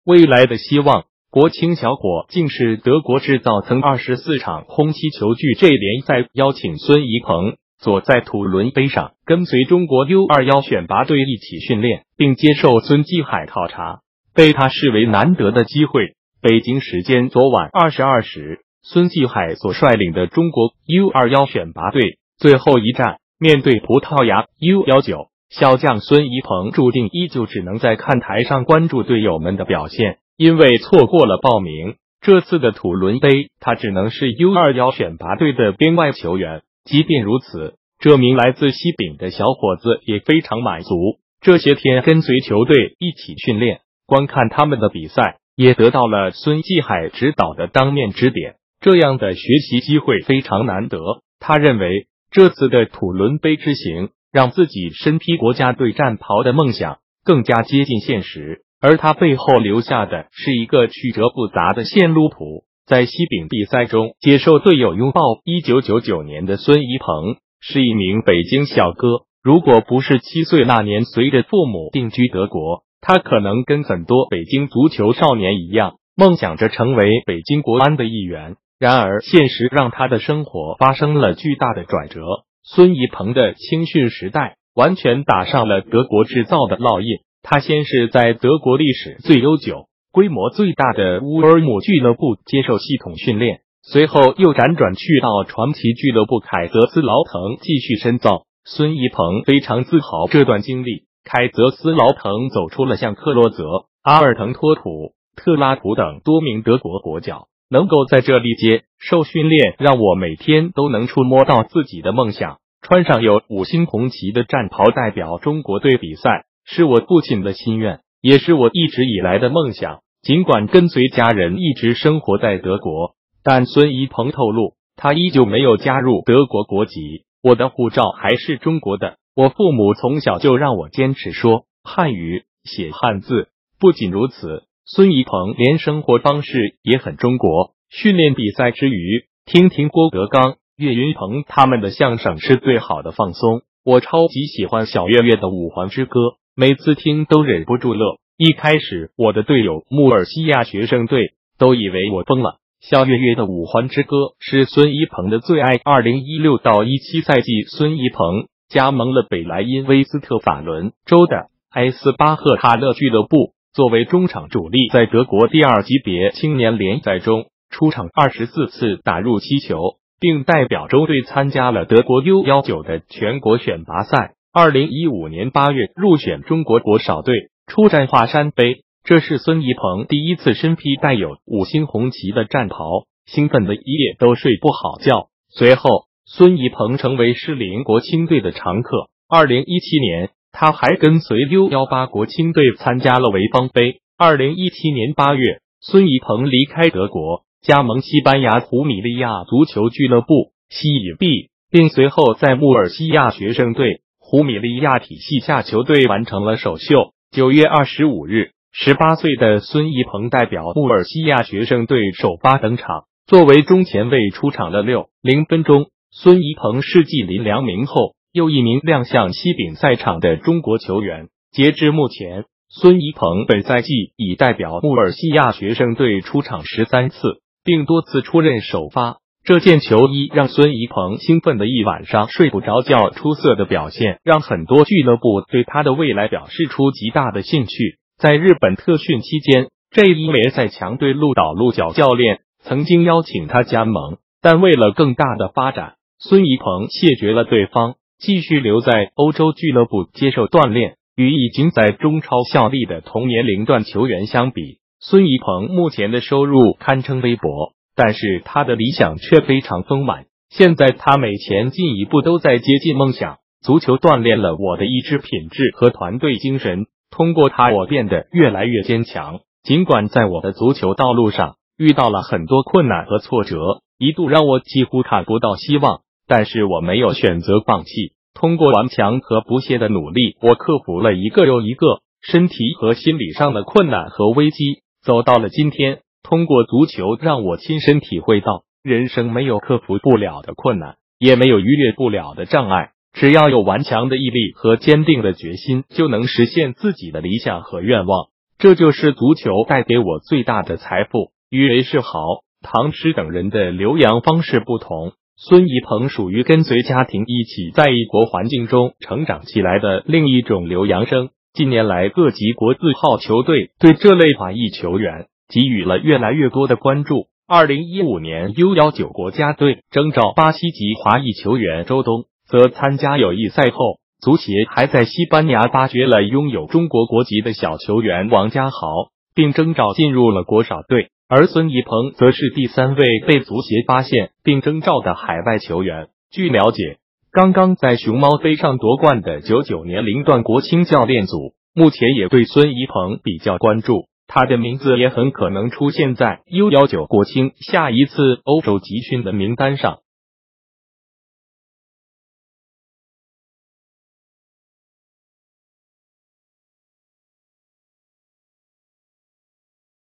未来的希望。国青小伙竟是德国制造曾24场空气球具这联赛邀请孙怡鹏坐在土伦杯上，跟随中国 U21 选拔队一起训练，并接受孙继海考察，被他视为难得的机会。北京时间昨晚22时，孙继海所率领的中国 U21 选拔队最后一战面对葡萄牙 U19， 小将孙怡鹏注定依旧只能在看台上关注队友们的表现。因为错过了报名，这次的土伦杯他只能是 U21 选拔队的边外球员。即便如此，这名来自西丙的小伙子也非常满足。这些天跟随球队一起训练，观看他们的比赛，也得到了孙继海指导的当面指点。这样的学习机会非常难得。他认为这次的土伦杯之行，让自己身披国家队战袍的梦想更加接近现实。而他背后留下的是一个曲折复杂的线路图。在西丙比赛中接受队友拥抱，1999年的孙怡鹏是一名北京小哥。如果不是7岁那年随着父母定居德国，他可能跟很多北京足球少年一样，梦想着成为北京国安的一员。然而现实让他的生活发生了巨大的转折。孙怡鹏的青训时代完全打上了德国制造的烙印。他先是在德国历史最悠久、规模最大的乌尔姆俱乐部接受系统训练，随后又辗转去到传奇俱乐部凯泽斯劳滕继续深造。孙怡鹏非常自豪这段经历。凯泽斯劳滕走出了像克洛泽、阿尔滕托普、特拉普等多名德国国脚，能够在这里接受训练，让我每天都能触摸到自己的梦想，穿上有5星红旗的战袍代表中国队比赛。是我父亲的心愿，也是我一直以来的梦想。尽管跟随家人一直生活在德国，但孙怡鹏透露，他依旧没有加入德国国籍。我的护照还是中国的。我父母从小就让我坚持说汉语，写汉字。不仅如此，孙怡鹏连生活方式也很中国。训练比赛之余，听听郭德纲、岳云鹏他们的相声是最好的放松。我超级喜欢小岳岳的《五环之歌》。每次听都忍不住乐。一开始我的队友穆尔西亚学生队都以为我疯了。小岳岳的《五环之歌》是孙怡鹏的最爱。2016到17赛季，孙怡鹏加盟了北莱茵威斯特法伦州的埃斯巴赫塔勒俱乐部，作为中场主力，在德国第2级别青年联赛中出场24次，打入7球，并代表州队参加了德国 U19 的全国选拔赛。2015年8月入选中国国少队，出战华山杯。这是孙怡鹏第一次身披带有5星红旗的战袍，兴奋的一夜都睡不好觉。随后，孙怡鹏成为适龄国青队的常客。2017年，他还跟随 U18 国青队参加了潍坊杯。2017年8月，孙怡鹏离开德国，加盟西班牙胡米利亚足球俱乐部西乙 B， 并随后在穆尔西亚学生队胡米利亚体系下球队完成了首秀。9月25日，18岁的孙怡鹏代表穆尔西亚学生队首发登场，作为中前卫出场了60分钟。孙怡鹏是继林良铭后又一名亮相西丙赛场的中国球员。截至目前，孙怡鹏本赛季已代表穆尔西亚学生队出场13次，并多次出任首发。这件球衣让孙怡鹏兴奋的一晚上睡不着觉，出色的表现让很多俱乐部对他的未来表示出极大的兴趣。在日本特训期间，这一联赛强队鹿岛鹿角教练曾经邀请他加盟，但为了更大的发展，孙怡鹏谢绝了对方，继续留在欧洲俱乐部接受锻炼。与已经在中超效力的同年龄段球员相比，孙怡鹏目前的收入堪称微薄，但是他的理想却非常丰满。现在他每前进一步都在接近梦想。足球锻炼了我的意志品质和团队精神，通过他我变得越来越坚强。尽管在我的足球道路上遇到了很多困难和挫折，一度让我几乎看不到希望，但是我没有选择放弃。通过顽强和不懈的努力，我克服了一个又一个身体和心理上的困难和危机，走到了今天。通过足球让我亲身体会到，人生没有克服不了的困难，也没有逾越不了的障碍，只要有顽强的毅力和坚定的决心，就能实现自己的理想和愿望。 这就是足球带给我最大的财富。与韦世豪、唐诗等人的留洋方式不同，孙怡鹏属于跟随家庭一起在异国环境中成长起来的另一种留洋生。近年来，各级国字号球队对这类华裔球员给予了越来越多的关注。2015年 U19 国家队征召巴西籍华裔球员周东，则参加友谊赛后，足协还在西班牙发掘了拥有中国国籍的小球员王家豪，并征召进入了国少队。而孙怡鹏则是第3位被足协发现并征召的海外球员。据了解，刚刚在熊猫杯上夺冠的99年龄段国青教练组目前也对孙怡鹏比较关注，他的名字也很可能出现在 U19 国青下一次欧洲集训的名单上。